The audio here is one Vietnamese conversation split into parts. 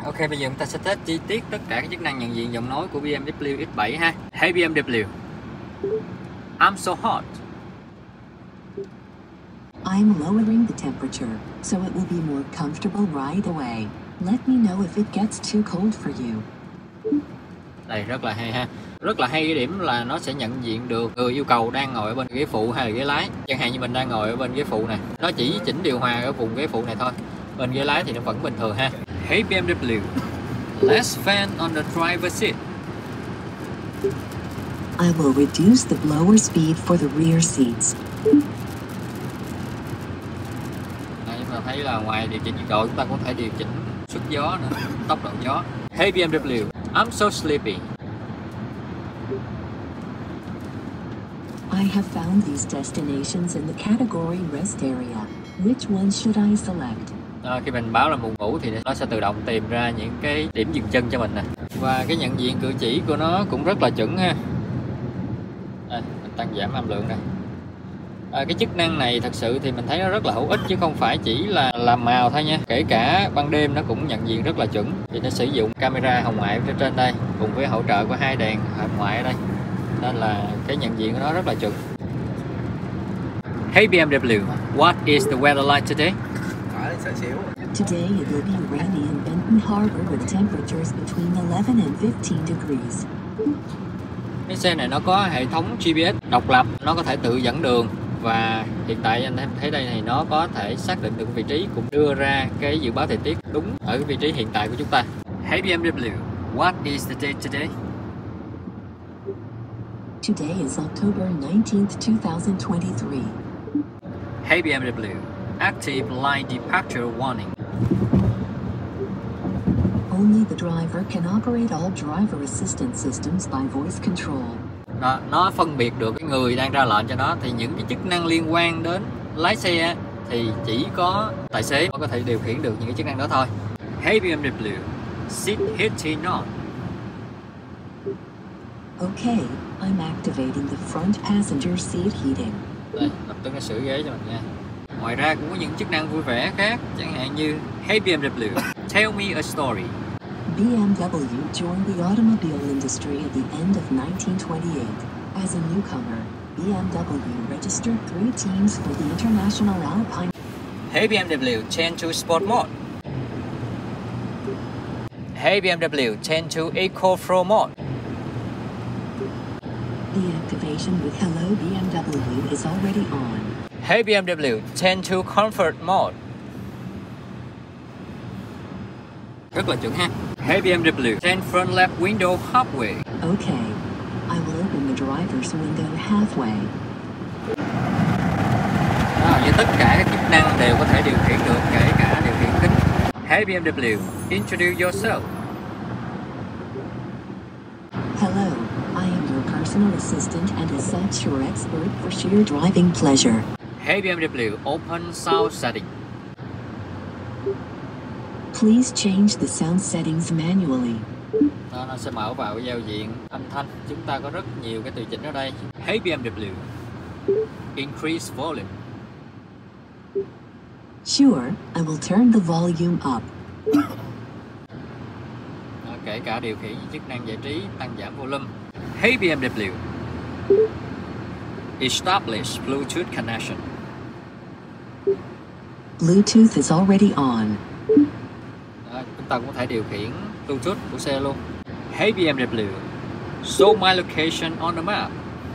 Ok, bây giờ chúng ta sẽ test chi tiết tất cả các chức năng nhận diện giọng nói của BMW X7 ha. Hey BMW, I'm so hot. I'm lowering the temperature, so it will be more comfortable right away. Let me know if it gets too cold for you. Đây rất là hay ha. Rất là hay cái điểm là nó sẽ nhận diện được người yêu cầu đang ngồi ở bên ghế phụ hay là ghế lái. Chẳng hạn như mình đang ngồi ở bên ghế phụ này, nó chỉ chỉnh điều hòa ở vùng ghế phụ này thôi. Bên ghế lái thì nó vẫn bình thường ha. Hey BMW, less fan on the driver's seat. I will reduce the blower speed for the rear seats. Nhưng mà thấy là ngoài điều chỉnh nhiệt độ chúng ta cũng có thể điều chỉnh sức gió nữa, tốc độ gió. Hey BMW, I'm so sleepy. I have found these destinations in the category rest area. Which one should I select? Khi mình báo là buồn ngủ thì nó sẽ tự động tìm ra những cái điểm dừng chân cho mình nè. Và cái nhận diện cử chỉ của nó cũng rất là chuẩn ha. Mình tăng giảm âm lượng đây. Cái chức năng này thật sự thì mình thấy nó rất là hữu ích chứ không phải chỉ là làm màu thôi nha. Kể cả ban đêm nó cũng nhận diện rất là chuẩn. Thì nó sử dụng camera hồng ngoại phía trên đây cùng với hỗ trợ của hai đèn hồng ngoại ở đây. Nên là cái nhận diện của nó rất là chuẩn. Hey BMW, what is the weather like today? Today it will be rainy in Benton Harbor with temperatures between 11 and 15 degrees. Cái xe này nó có hệ thống GPS độc lập, nó có thể tự dẫn đường. Và hiện tại anh em thấy đây thì nó có thể xác định được vị trí, cũng đưa ra cái dự báo thời tiết đúng ở cái vị trí hiện tại của chúng ta. Hey BMW, what is the date today? Today is October 19th, 2023. Hey BMW, active line departure warning. Only the driver can operate all driver assistance systems by voice control. Nó phân biệt được cái người đang ra lệnh cho nó, thì những cái chức năng liên quan đến lái xe thì chỉ có tài xế mới có thể điều khiển được những cái chức năng đó thôi. Hey BMW, seat heating on. Okay, I'm activating the front passenger seat heating. Đây, lập tức nó sửa ghế cho mình nha. Ngoài ra cũng có những chức năng vui vẻ khác, chẳng hạn như Hey BMW, tell me a story. BMW joined the automobile industry at the end of 1928. As a newcomer, BMW registered 3 teams for the International Alpine. Hey BMW, change to sport mode. Hey BMW, change to Eco Pro mode. The activation with Hello BMW is already on. Hey BMW, change to Comfort mode. Rất là chuẩn ha. Hey BMW, turn front left window halfway. Okay, I will open the driver's window halfway. Như tất cả các chức năng đều có thể điều khiển được, kể cả điều khiển kính. Hey BMW, introduce yourself. Hello, I am your personal assistant and as such your expert for sheer driving pleasure. Hey BMW, open sound setting. Please change the sound settings manually. Nó sẽ mở vào giao diện âm thanh. Chúng ta có rất nhiều cái tùy chỉnh ở đây. Hey BMW, increase volume. Sure, I will turn the volume up. Kể cả điều khiển chức năng giải trí, tăng giảm volume. Hey BMW, establish Bluetooth connection. Bluetooth is already on. Chúng ta cũng có thể điều khiển Bluetooth của xe luôn. Hey BMW, show my location on the map.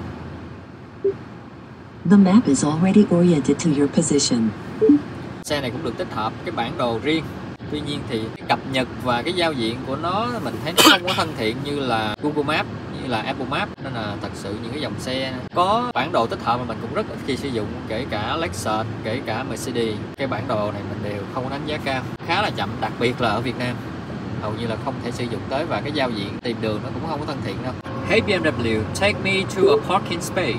The map is already oriented to your position. Xe này cũng được tích hợp cái bản đồ riêng. Tuy nhiên thì cái cập nhật và cái giao diện của nó mình thấy nó không có thân thiện như là Google Maps, như là Apple Maps. Nên là thật sự những cái dòng xe có bản đồ tích hợp mà mình cũng rất ít khi sử dụng, kể cả Lexus, kể cả Mercedes. Cái bản đồ này mình đều không có đánh giá cao, khá là chậm, đặc biệt là ở Việt Nam hầu như là không thể sử dụng tới, và cái giao diện tìm đường nó cũng không có thân thiện đâu. Hey BMW, take me to a parking space.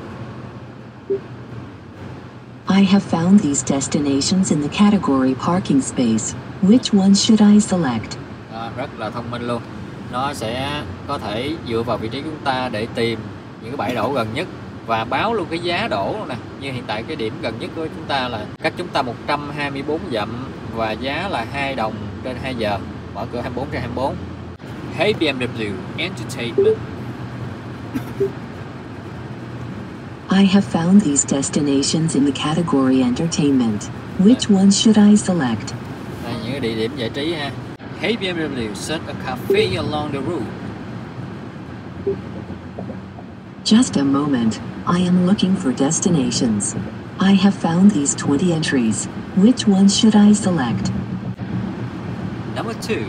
I have found these destinations in the category parking space. Which one should I select? Rất là thông minh luôn. Nó sẽ có thể dựa vào vị trí của chúng ta để tìm những cái bãi đổ gần nhất và báo luôn cái giá đổ luôn nè. Như hiện tại cái điểm gần nhất của chúng ta là cách chúng ta 124 dặm và giá là 2 đồng trên 2 giờ. Mở cửa 24/24. Hey BMW Entertainment. I have found these destinations in the category entertainment. Which one should I select? Đây, những cái địa điểm giải trí ha. Hey BMW, search a cafe along the route. Just a moment, I am looking for destinations. I have found these 20 entries. Which one should I select? Number 2.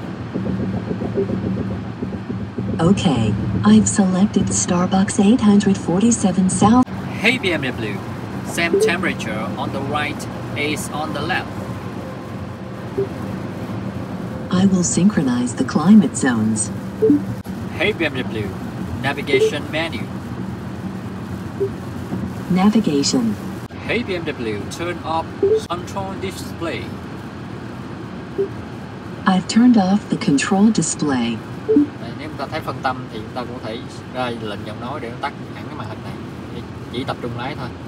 Okay, I've selected Starbucks 847 South. Hey BMW, same temperature on the right as on the left. I will synchronize the climate zones. Hey BMW, navigation menu. Navigation. Hey BMW, turn off control display. I've turned off the control display. Đây, nếu chúng ta thấy phân tâm thì chúng ta cũng có thể ra lệnh giọng nói để nó tắt hẳn cái màn hình này. Chỉ tập trung lái thôi.